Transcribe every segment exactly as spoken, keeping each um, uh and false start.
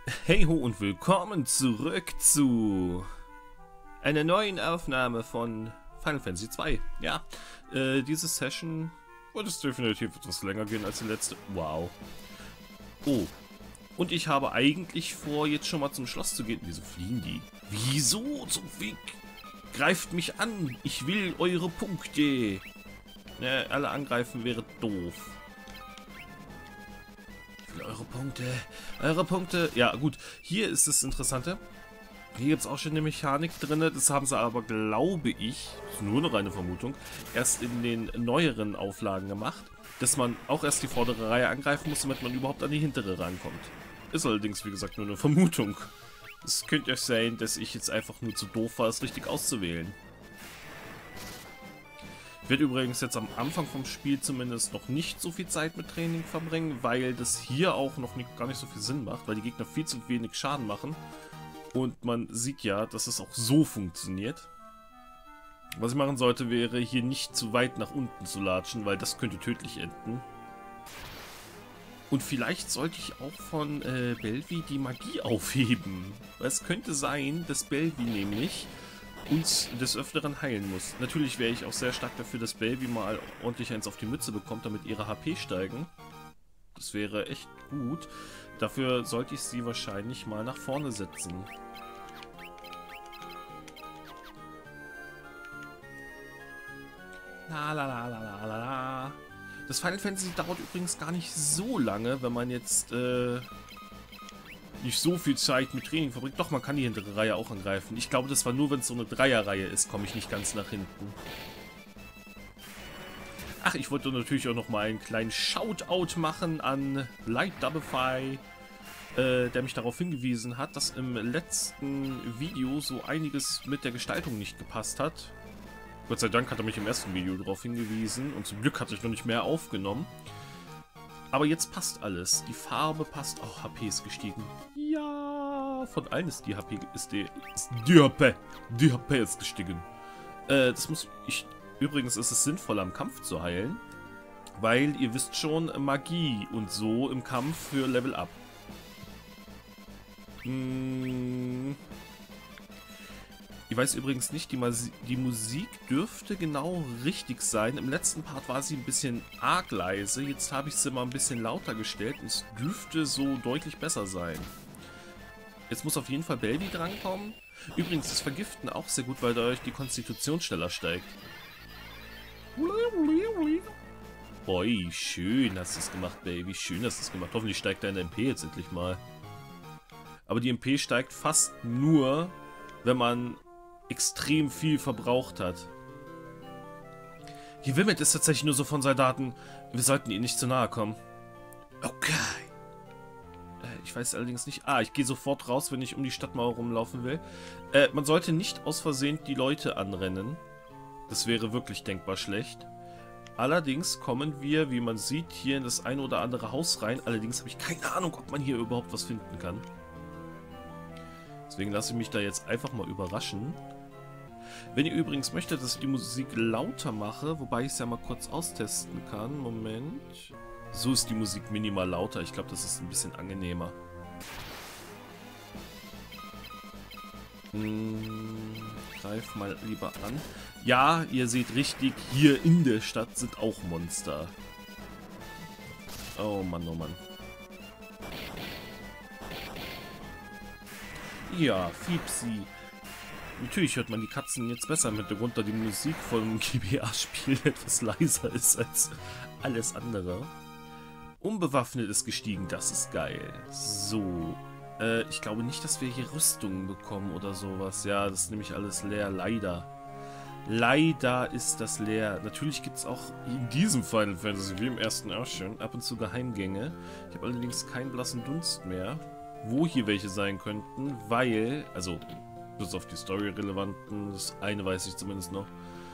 Hey ho und willkommen zurück zu einer neuen Aufnahme von Final Fantasy zwei. Ja, äh, diese Session wird es definitiv etwas länger gehen als die letzte. Wow. Oh, und ich habe eigentlich vor, jetzt schon mal zum Schloss zu gehen. Wieso fliehen die? Wieso zum Fick? Greift mich an, ich will eure Punkte. Ne, alle angreifen wäre doof. Eure Punkte, eure Punkte. Ja, gut. Hier ist das Interessante. Hier gibt es auch schon eine Mechanik drin. Das haben sie aber, glaube ich, ist nur eine reine Vermutung, erst in den neueren Auflagen gemacht, dass man auch erst die vordere Reihe angreifen muss, damit man überhaupt an die hintere rankommt. Ist allerdings, wie gesagt, nur eine Vermutung. Es könnte ja sein, dass ich jetzt einfach nur zu doof war, es richtig auszuwählen. Ich werde übrigens jetzt am Anfang vom Spiel zumindest noch nicht so viel Zeit mit Training verbringen, weil das hier auch noch nicht, gar nicht so viel Sinn macht, weil die Gegner viel zu wenig Schaden machen. Und man sieht ja, dass es auch so funktioniert. Was ich machen sollte, wäre hier nicht zu weit nach unten zu latschen, weil das könnte tödlich enden. Und vielleicht sollte ich auch von äh, Belvi die Magie aufheben. Weil es könnte sein, dass Belvi nämlich uns des Öfteren heilen muss. Natürlich wäre ich auch sehr stark dafür, dass Belvi mal ordentlich eins auf die Mütze bekommt, damit ihre H P steigen. Das wäre echt gut. Dafür sollte ich sie wahrscheinlich mal nach vorne setzen. La la la la la la. Das Final Fantasy dauert übrigens gar nicht so lange, wenn man jetzt äh, nicht so viel Zeit mit Training verbringt. Doch, man kann die hintere Reihe auch angreifen. Ich glaube, das war nur, wenn es so eine Dreierreihe ist, komme ich nicht ganz nach hinten. Ach, ich wollte natürlich auch noch mal einen kleinen Shoutout machen an Light Doublefy, äh, der mich darauf hingewiesen hat, dass im letzten Video so einiges mit der Gestaltung nicht gepasst hat. Gott sei Dank hat er mich im ersten Video darauf hingewiesen und zum Glück hatte ich noch nicht mehr aufgenommen. Aber jetzt passt alles. Die Farbe passt. Oh, H P ist gestiegen. Ja, von allen ist die H P ist die, ist die H P. Die H P ist gestiegen. Äh, das muss ich. Übrigens ist es sinnvoll, am Kampf zu heilen. Weil ihr wisst schon, Magie und so im Kampf für Level Up. Hm. Ich weiß übrigens nicht, die, Masi die Musik dürfte genau richtig sein. Im letzten Part war sie ein bisschen arg leise. Jetzt habe ich sie mal ein bisschen lauter gestellt. Es dürfte so deutlich besser sein. Jetzt muss auf jeden Fall Belvi drankommen. Übrigens ist Vergiften auch sehr gut, weil dadurch die Konstitution schneller steigt. Boy, schön hast du es gemacht, Baby. Schön hast du es gemacht. Hoffentlich steigt deine M P jetzt endlich mal. Aber die M P steigt fast nur, wenn man extrem viel verbraucht hat. Hier wimmelt es tatsächlich nur so von Soldaten. Wir sollten ihnen nicht zu nahe kommen. Okay. Äh, ich weiß allerdings nicht. Ah, ich gehe sofort raus, wenn ich um die Stadtmauer rumlaufen will. Äh, man sollte nicht aus Versehen die Leute anrennen. Das wäre wirklich denkbar schlecht. Allerdings kommen wir, wie man sieht, hier in das ein oder andere Haus rein. Allerdings habe ich keine Ahnung, ob man hier überhaupt was finden kann. Deswegen lasse ich mich da jetzt einfach mal überraschen. Wenn ihr übrigens möchtet, dass ich die Musik lauter mache, wobei ich es ja mal kurz austesten kann. Moment. So ist die Musik minimal lauter. Ich glaube, das ist ein bisschen angenehmer. Hm, greif mal lieber an. Ja, ihr seht richtig, hier in der Stadt sind auch Monster. Oh Mann, oh Mann. Ja, Fiepsi. Natürlich hört man die Katzen jetzt besser mit, darunter die Musik vom G B A-Spiel etwas leiser ist als alles andere. Unbewaffnet ist gestiegen, das ist geil. So, äh, ich glaube nicht, dass wir hier Rüstungen bekommen oder sowas. Ja, das ist nämlich alles leer, leider. Leider ist das leer. Natürlich gibt es auch in diesem Final Fantasy, wie im ersten auch schon, ab und zu Geheimgänge. Ich habe allerdings keinen blassen Dunst mehr, wo hier welche sein könnten, weil, also bis auf die Story-relevanten, das eine weiß ich zumindest noch,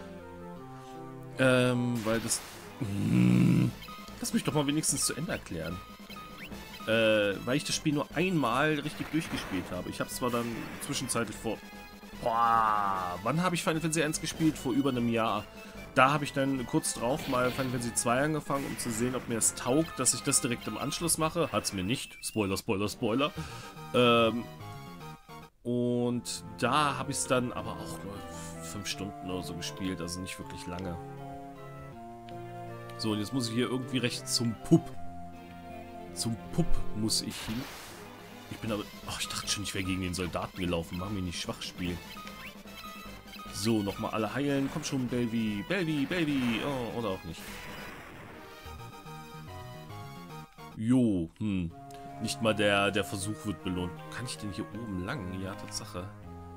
ähm, weil das, mm, lass mich doch mal wenigstens zu Ende erklären, äh, weil ich das Spiel nur einmal richtig durchgespielt habe. Ich habe es zwar dann zwischenzeitlich vor, boah, wann habe ich Final Fantasy eins gespielt? Vor über einem Jahr. Da habe ich dann kurz drauf mal Final Fantasy zwei angefangen, um zu sehen, ob mir es taugt, dass ich das direkt im Anschluss mache. Hat es mir nicht. Spoiler, Spoiler, Spoiler. Ähm, und da habe ich es dann aber auch nur fünf Stunden oder so gespielt, also nicht wirklich lange. So, und jetzt muss ich hier irgendwie recht zum Pup. Zum Pup muss ich hin. Ich bin aber... Oh, ich dachte schon, ich wäre gegen den Soldaten gelaufen. Mach mich nicht schwach spielen. So, nochmal alle heilen. Komm schon, Baby. Baby, Baby. Oh, oder auch nicht. Jo, hm. Nicht mal der, der Versuch wird belohnt. Kann ich denn hier oben lang? Ja, Tatsache.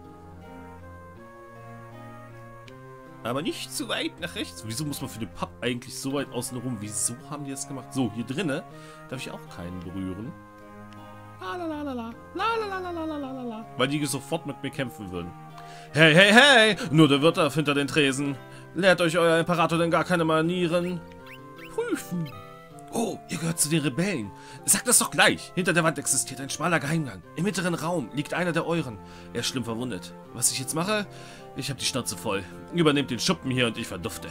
Aber nicht zu weit nach rechts. Wieso muss man für den Pub eigentlich so weit außen rum? Wieso haben die das gemacht? So, hier drinnen darf ich auch keinen berühren. Lalalala, lalalala, weil die sofort mit mir kämpfen würden. Hey, hey, hey! Nur der Wirt darf hinter den Tresen. Lehrt euch euer Imperator denn gar keine Manieren? Prüfen. Oh, ihr gehört zu den Rebellen. Sagt das doch gleich. Hinter der Wand existiert ein schmaler Geheimgang. Im mittleren Raum liegt einer der euren. Er ist schlimm verwundet. Was ich jetzt mache? Ich habe die Schnauze voll. Übernehmt den Schuppen hier und ich verdufte.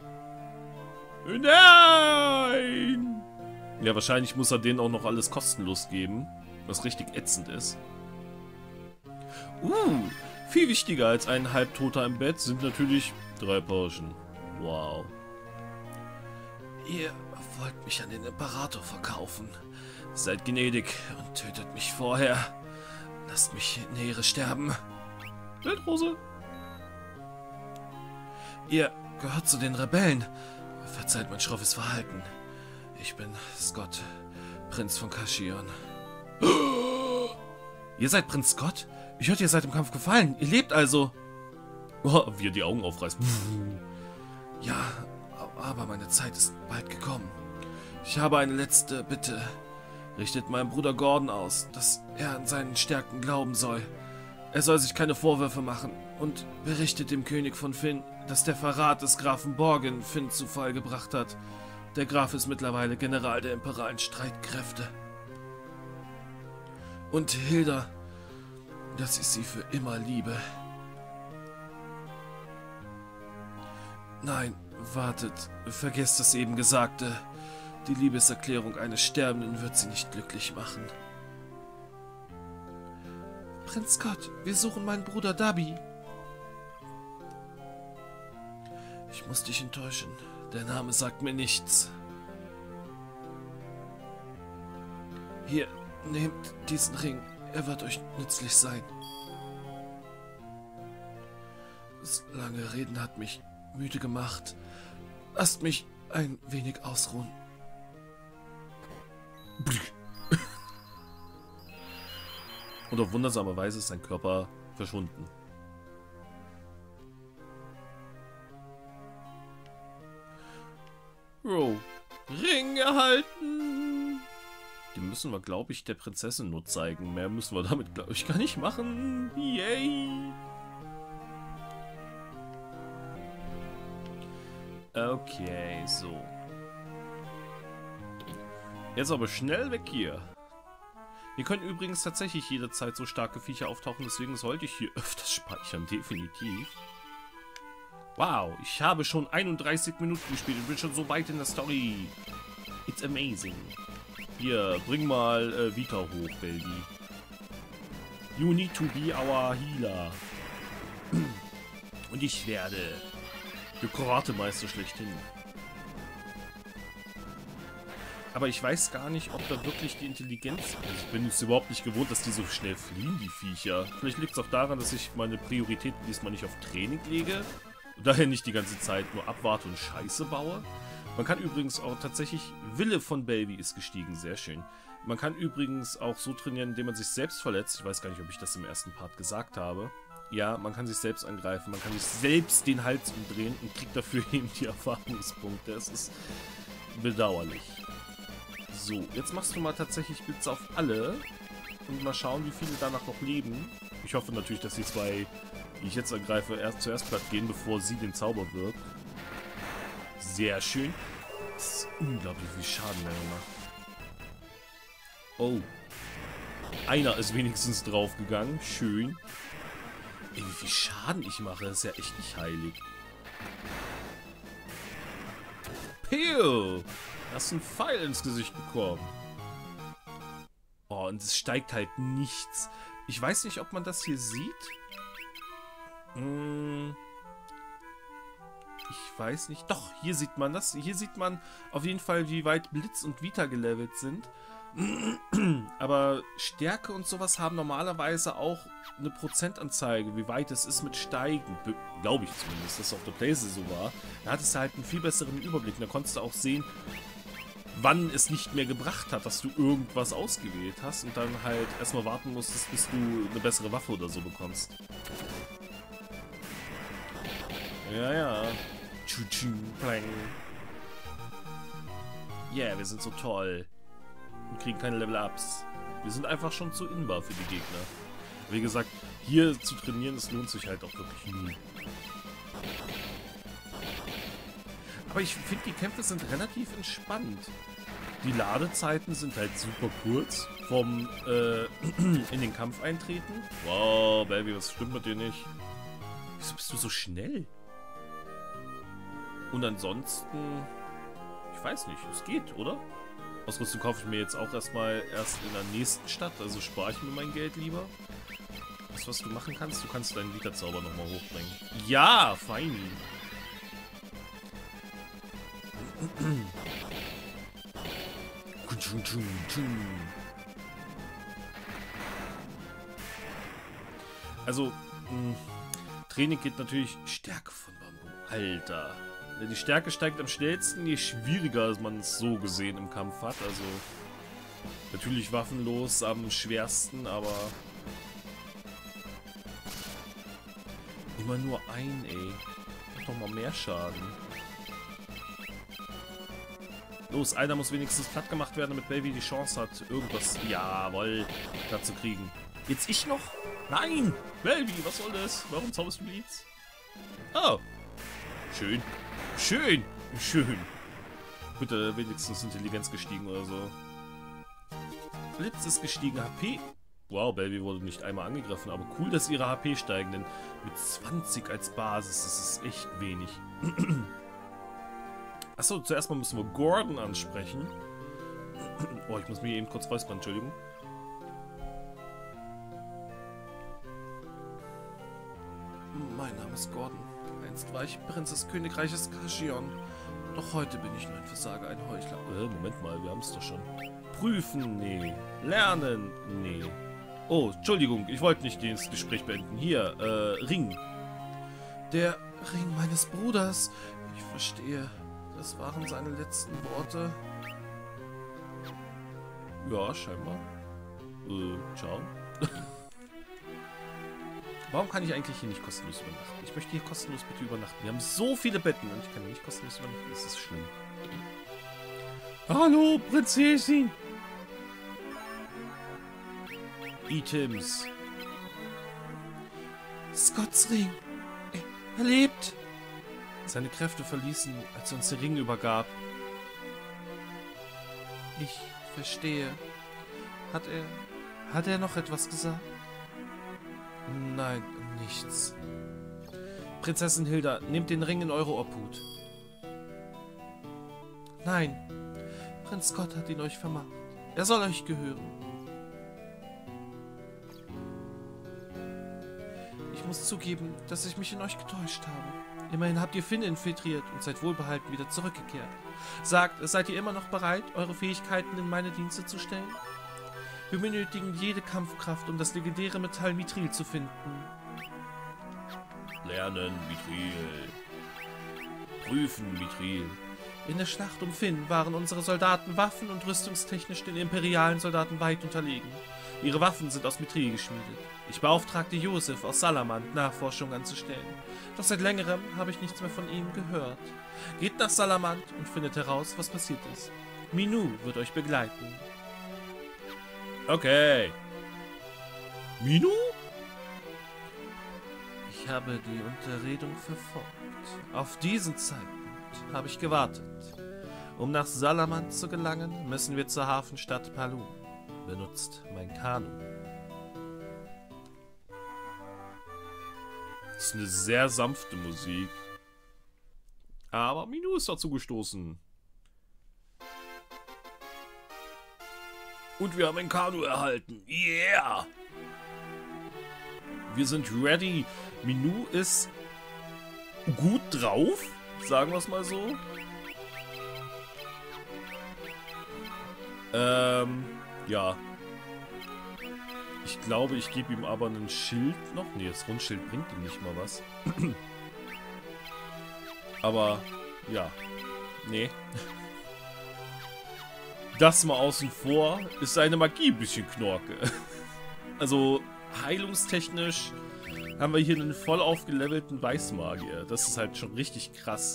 Nein! Ja, wahrscheinlich muss er denen auch noch alles kostenlos geben. Was richtig ätzend ist. Uh, viel wichtiger als ein Halbtoter im Bett sind natürlich drei Potion. Wow. Ihr wollt mich an den Imperator verkaufen. Seid gnädig und tötet mich vorher. Lasst mich in Ehre sterben. Wildrose. Ihr gehört zu den Rebellen. Verzeiht mein schroffes Verhalten. Ich bin Scott, Prinz von Kashion. Ihr seid Prinz Scott? Ich hörte, ihr seid im Kampf gefallen. Ihr lebt also. Oh, wie er die Augen aufreißt. Ja, aber meine Zeit ist bald gekommen. Ich habe eine letzte Bitte. Richtet meinem Bruder Gordon aus, dass er an seinen Stärken glauben soll. Er soll sich keine Vorwürfe machen und berichtet dem König von Finn, dass der Verrat des Grafen Borgin Finn zu Fall gebracht hat. Der Graf ist mittlerweile General der imperialen Streitkräfte. Und Hilda, dass ich sie für immer liebe. Nein, wartet, vergesst das eben Gesagte. Die Liebeserklärung eines Sterbenden wird sie nicht glücklich machen. Prinz Scott, wir suchen meinen Bruder Dabi. Ich muss dich enttäuschen. Der Name sagt mir nichts. Hier, nehmt diesen Ring. Er wird euch nützlich sein. Das lange Reden hat mich müde gemacht. Lasst mich ein wenig ausruhen. Und auf wundersame Weise ist sein Körper verschwunden. Oh, Ring erhalten! Den müssen wir, glaube ich, der Prinzessin nur zeigen. Mehr müssen wir damit, glaube ich, gar nicht machen. Yay! Okay, so. Jetzt aber schnell weg hier. Hier können übrigens tatsächlich jederzeit so starke Viecher auftauchen, deswegen sollte ich hier öfters speichern, definitiv. Wow, ich habe schon einunddreißig Minuten gespielt und bin schon so weit in der Story. It's amazing. Hier, bring mal äh, Vita hoch, Baby. You need to be our healer. Und ich werde der Karatemeister schlechthin. Aber ich weiß gar nicht, ob da wirklich die Intelligenz... Also ich bin es überhaupt nicht gewohnt, dass die so schnell fliehen, die Viecher. Vielleicht liegt es auch daran, dass ich meine Prioritäten diesmal nicht auf Training lege. Und daher nicht die ganze Zeit nur abwarte und Scheiße baue. Man kann übrigens auch tatsächlich... Wille von Baby ist gestiegen, sehr schön. Man kann übrigens auch so trainieren, indem man sich selbst verletzt. Ich weiß gar nicht, ob ich das im ersten Part gesagt habe. Ja, man kann sich selbst angreifen, man kann sich selbst den Hals umdrehen und kriegt dafür eben die Erfahrungspunkte. Es ist bedauerlich. So, jetzt machst du mal tatsächlich Blitze auf alle und mal schauen, wie viele danach noch leben. Ich hoffe natürlich, dass die zwei, die ich jetzt angreife, erst zuerst platt gehen, bevor sie den Zauber wirkt. Sehr schön. Das ist unglaublich, wie Schaden der macht. Oh. Einer ist wenigstens draufgegangen. Schön. Ey, wie viel Schaden ich mache, ist ja echt nicht heilig. Pew! Hast einen Pfeil ins Gesicht bekommen. Oh, und es steigt halt nichts. Ich weiß nicht, ob man das hier sieht. Hm... Ich weiß nicht. Doch, hier sieht man das. Hier sieht man auf jeden Fall, wie weit Blitz und Vita gelevelt sind. Aber Stärke und sowas haben normalerweise auch eine Prozentanzeige, wie weit es ist mit Steigen. Glaube ich zumindest, dass es auf der Playstation so war. Da hattest du halt einen viel besseren Überblick. Da konntest du auch sehen, wann es nicht mehr gebracht hat, dass du irgendwas ausgewählt hast und dann halt erstmal warten musstest, bis du eine bessere Waffe oder so bekommst. Ja, ja. Yeah, wir sind so toll. Und kriegen keine Level-Ups. Wir sind einfach schon zu inbar für die Gegner. Wie gesagt, hier zu trainieren, das lohnt sich halt auch wirklich nie. Aber ich finde, die Kämpfe sind relativ entspannt. Die Ladezeiten sind halt super kurz. Vom äh, in den Kampf eintreten. Wow, Baby, was stimmt mit dir nicht? Wieso bist du so schnell? Und ansonsten, ich weiß nicht, es geht, oder? Ausrüstung kaufe ich mir jetzt auch erstmal erst in der nächsten Stadt, also spare ich mir mein Geld lieber. Das, was du machen kannst, du kannst deinen Vita-Zauber nochmal hochbringen. Ja, fein. Also, mh, Training geht natürlich Stärke von Bambu. Alter. Die Stärke steigt am schnellsten, je schwieriger man es so gesehen im Kampf hat. Also natürlich waffenlos am schwersten, aber immer nur ein, ey. Mach doch mal mehr Schaden. Los, einer muss wenigstens platt gemacht werden, damit Baby die Chance hat, irgendwas, jawohl, da zu kriegen. Jetzt ich noch? Nein! Baby, was soll das? Warum zauberst du Blitz? Oh. Schön. Schön. Schön. Bitte wenigstens Intelligenz gestiegen oder so. Blitz ist gestiegen. H P. Wow, Baby wurde nicht einmal angegriffen. Aber cool, dass ihre H P steigen. Denn mit zwanzig als Basis ist es echt wenig. Achso, zuerst mal müssen wir Gordon ansprechen. Oh, ich muss mir eben kurz räuspern. Entschuldigung. Mein Name ist Gordon. Einst war ich Prinz des Königreiches Kashion. Doch heute bin ich nur ein Versager, ein Heuchler. Äh, Moment mal, wir haben es doch schon. Prüfen? Nee. Lernen? Nee. Oh, Entschuldigung, ich wollte nicht das Gespräch beenden. Hier, äh, Ring. Der Ring meines Bruders. Ich verstehe. Das waren seine letzten Worte. Ja, scheinbar. Äh, ciao. Warum kann ich eigentlich hier nicht kostenlos übernachten? Ich möchte hier kostenlos bitte übernachten. Wir haben so viele Betten und ich kann hier nicht kostenlos übernachten. Das ist schlimm. Hallo, Prinzessin! Items. Scotts Ring. Er, er lebt. Seine Kräfte verließen, als er uns den Ring übergab. Ich verstehe. Hat er... Hat er noch etwas gesagt? Nein, nichts. Prinzessin Hilda, nehmt den Ring in eure Obhut. Nein, Prinz Scott hat ihn euch vermacht. Er soll euch gehören. Ich muss zugeben, dass ich mich in euch getäuscht habe. Immerhin habt ihr Finn infiltriert und seid wohlbehalten wieder zurückgekehrt. Sagt, seid ihr immer noch bereit, eure Fähigkeiten in meine Dienste zu stellen? Wir benötigen jede Kampfkraft, um das legendäre Metall Mithril zu finden. Lernen Mithril. Prüfen Mithril. In der Schlacht um Finn waren unsere Soldaten waffen- und rüstungstechnisch den imperialen Soldaten weit unterlegen. Ihre Waffen sind aus Mithril geschmiedet. Ich beauftragte Josef aus Salamand, Nachforschung anzustellen. Doch seit längerem habe ich nichts mehr von ihm gehört. Geht nach Salamand und findet heraus, was passiert ist. Minou wird euch begleiten. Okay. Minou? Ich habe die Unterredung verfolgt. Auf diesen Zeitpunkt habe ich gewartet. Um nach Salamand zu gelangen, müssen wir zur Hafenstadt Palun. Benutzt mein Kanu. Das ist eine sehr sanfte Musik. Aber Minou ist dazu gestoßen. Und wir haben ein Kanu erhalten. Yeah! Wir sind ready. Minou ist gut drauf, sagen wir es mal so. Ähm, ja. Ich glaube, ich gebe ihm aber ein Schild noch. Nee, das Rundschild bringt ihm nicht mal was. Aber, ja. Nee. Das mal außen vor, ist seine Magie ein bisschen knorke. Also, heilungstechnisch haben wir hier einen voll aufgelevelten Weißmagier. Das ist halt schon richtig krass.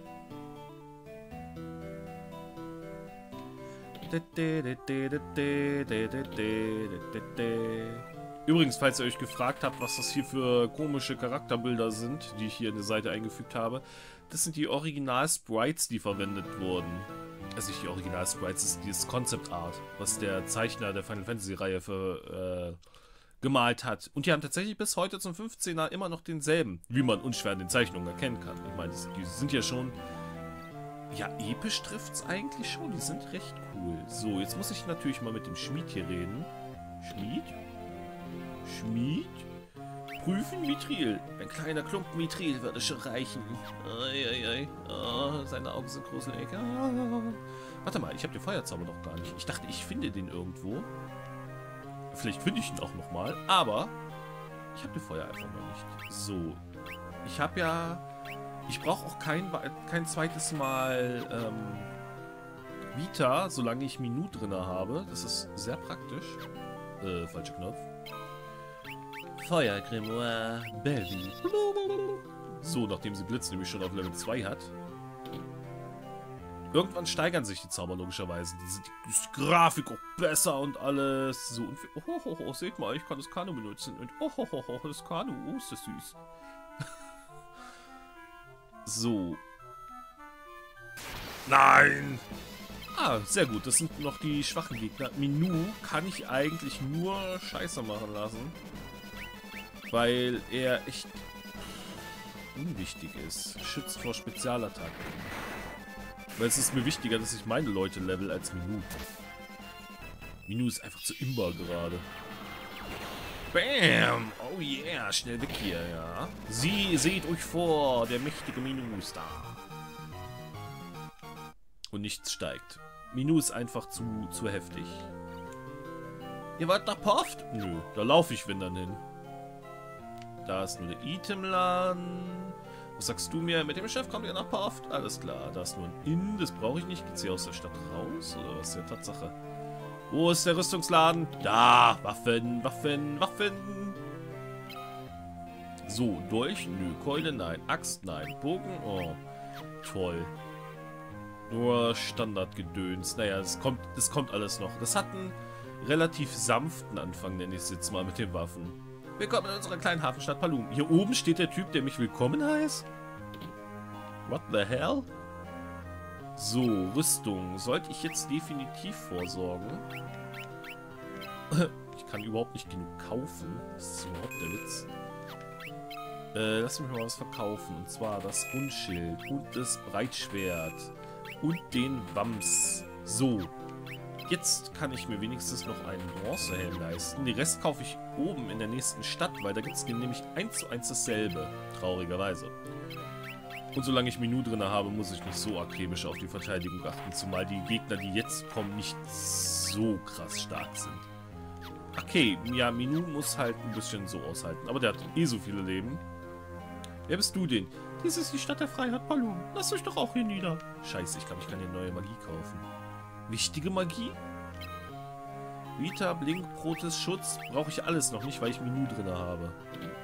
Übrigens, falls ihr euch gefragt habt, was das hier für komische Charakterbilder sind, die ich hier in der Seite eingefügt habe, das sind die Original-Sprites, die verwendet wurden. Also nicht die Original-Sprites, das ist dieses Concept Art, was der Zeichner der Final Fantasy-Reihe für äh, gemalt hat. Und die haben tatsächlich bis heute zum fünfzehner immer noch denselben, wie man unschwer in den Zeichnungen erkennen kann. Ich meine, die sind ja schon... Ja, episch trifft's eigentlich schon. Die sind recht cool. So, jetzt muss ich natürlich mal mit dem Schmied hier reden. Schmied? Schmied? Prüfen Mithril. Ein kleiner Klumpen Mithril würde schon reichen. Eieiei. Oh, seine Augen sind gruselig. Oh. Warte mal, ich habe den Feuerzauber noch gar nicht. Ich dachte, ich finde den irgendwo. Vielleicht finde ich ihn auch nochmal. Aber ich habe den Feuer einfach noch nicht. So. Ich habe ja... Ich brauche auch kein, kein zweites Mal ähm, Vita, solange ich Minou drin habe. Das ist sehr praktisch. Äh, falscher Knopf. Feuergrimoire Belly. So, nachdem sie Blitz nämlich schon auf Level zwei hat. Irgendwann steigern sich die Zauber logischerweise. Die sind die, die Grafik auch besser und alles. So, und oh, oh, oh, oh, seht mal, ich kann das Kanu benutzen. Und oh, oh, oh, oh, das Kanu, oh, ist das süß. So. Nein! Ah, sehr gut. Das sind noch die schwachen Gegner. Minou kann ich eigentlich nur Scheiße machen lassen. Weil er echt unwichtig ist. Schützt vor Spezialattacken. Weil es ist mir wichtiger, dass ich meine Leute level als Minou. Minou ist einfach zu imbar gerade. Bam! Oh yeah, schnell weg hier, ja. Sie, seht euch vor, der mächtige Minou ist da. Und nichts steigt. Minou ist einfach zu, zu heftig. Ihr wollt nach Poft? Nö, da laufe ich wenn dann hin. Da ist nur der Itemland. Was sagst du mir? Mit dem Chef kommt ihr nach Poft? Alles klar, da ist nur ein Inn, das brauche ich nicht. Geht's hier aus der Stadt raus? Oder was ist der Tatsache? Wo ist der Rüstungsladen? Da! Waffen, Waffen, Waffen! So, Dolch? Nö. Keule? Nein. Axt? Nein. Bogen? Oh. Toll. Nur Standardgedöns. Naja, das kommt, das kommt alles noch. Das hat einen relativ sanften Anfang, nenne ich es jetzt mal, mit den Waffen. Willkommen in unserer kleinen Hafenstadt Palum. Hier oben steht der Typ, der mich willkommen heißt. What the hell? So, Rüstung. Sollte ich jetzt definitiv vorsorgen? Ich kann überhaupt nicht genug kaufen. Das ist überhaupt der Witz. Äh, lass mich mal was verkaufen. Und zwar das Rundschild und das Breitschwert und den Wams. So. Jetzt kann ich mir wenigstens noch einen Bronzehelm leisten. Den Rest kaufe ich oben in der nächsten Stadt, weil da gibt es nämlich eins zu eins dasselbe. Traurigerweise. Und solange ich Minou drin habe, muss ich nicht so akribisch auf die Verteidigung achten. Zumal die Gegner, die jetzt kommen, nicht so krass stark sind. Okay, ja, Minou muss halt ein bisschen so aushalten. Aber der hat eh so viele Leben. Wer bist du denn? Dies ist die Stadt der Freiheit, Palum. Lasst euch doch auch hier nieder. Scheiße, ich glaube, ich kann hier neue Magie kaufen. Wichtige Magie? Vita, Blink, Protes, Schutz. Brauche ich alles noch nicht, weil ich Minou drin habe.